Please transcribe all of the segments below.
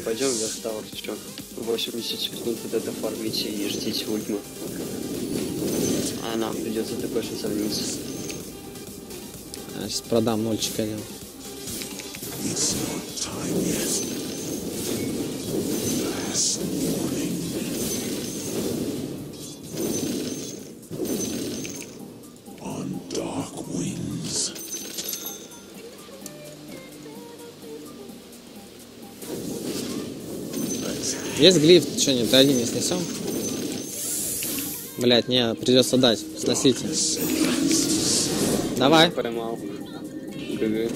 пойдем в Верстауэр, что 80 секунд вот это фармите и ждите ультму. А нам придется такой же сравниться. Сейчас продам нольчик один. Есть глиф, что не, ты один не снесем? Блять, не, придется дать. Сносите. Давай. Поймал. ГГ.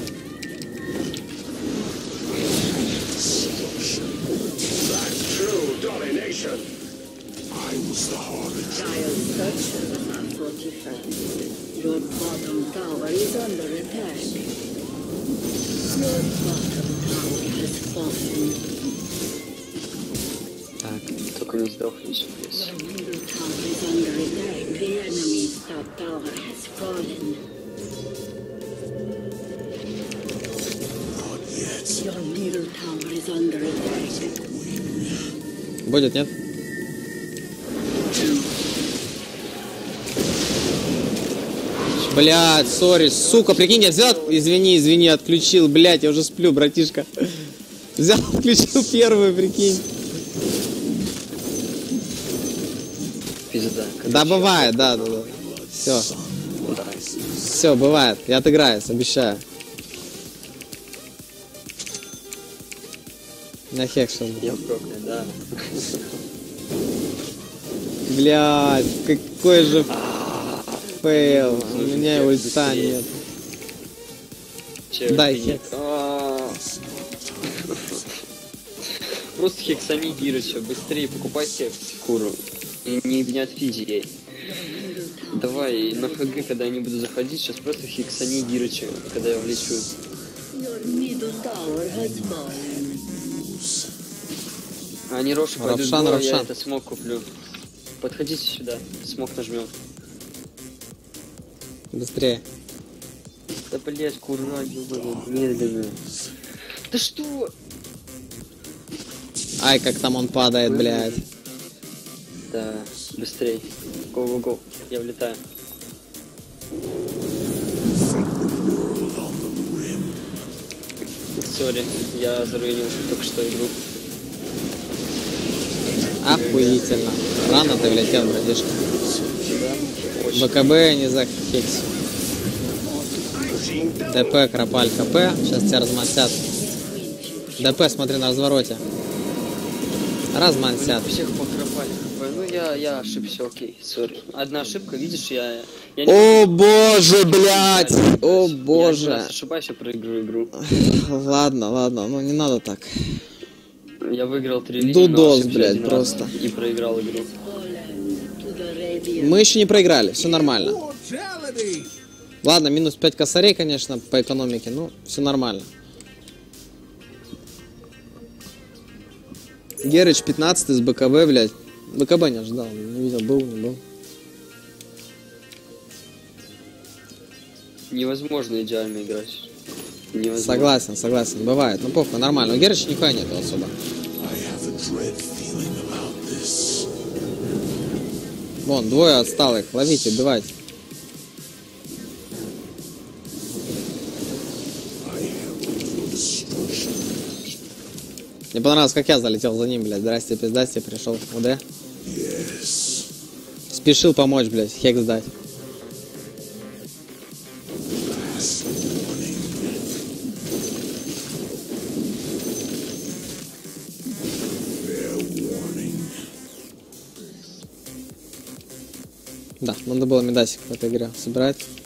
Your bottom tower is under attack. Your bottom tower has fallen. Так. Только не сдохнись, плиз. Your middle tower is under attack. The enemy's top tower has fallen. Your middle tower is under attack. Будет, нет? Блядь, сори, сука, прикинь, я взял, извини, отключил, блядь, я уже сплю, братишка. Взял, отключил первую, прикинь. Пизда. Да, бывает, да. Все. Все, бывает, я отыграюсь, обещаю. На хек что-то. Я проклят, да. Блядь, какой же фейл. У меня ульта нет. Дай хекс. Просто хексамигируй, все, быстрее покупайте куру. И не отфизи ей. Давай, на ХГ, когда я не буду заходить, сейчас просто хексамигируйте, когда я влечу. Your middle tower has fallen. Они Рошу пойдут, Равшан, я Равшан. это смог куплю. Подходите сюда, смог нажмем. Быстрее. Да блять, кура, медленно. Да что? Ай, как там он падает, блядь. Да, быстрей. Го-го-го, я влетаю. Сори, я заруинил только что игру. Охуительно. Рано ты влетел, братишка. Да, очень. БКБ не захекс. ДП, Кропаль, КП. Сейчас тебя размансят. ДП, смотри на развороте. Размансят. Всех покропали. Ну я ошибся, окей, сори. Одна ошибка, видишь, я не... О боже, блядь! О Я боже. раз ошибаюсь, я проиграю игру. Ладно, ну не надо так. Я выиграл 3 линии, Дудос, но ошибся блядь, один раз просто. и проиграл игру. To the radiant. Мы еще не проиграли, все нормально. Ладно, минус 5 косарей, конечно, по экономике, ну, все нормально. Герыч 15 из БКБ, блядь. БКБ не ожидал, не видел, был, не был. Невозможно идеально играть. Невозможно. Согласен, бывает. Ну похуй, нормально. У Герыча нихуя нету особо. Вон, двое отсталых. Ловите, убивайте. Мне понравилось, как я залетел за ним, блядь. Здрасте, пиздасте, пришел. УД. Спешил помочь, блядь, хекс дать. Да, надо было медасик в этой игре собирать.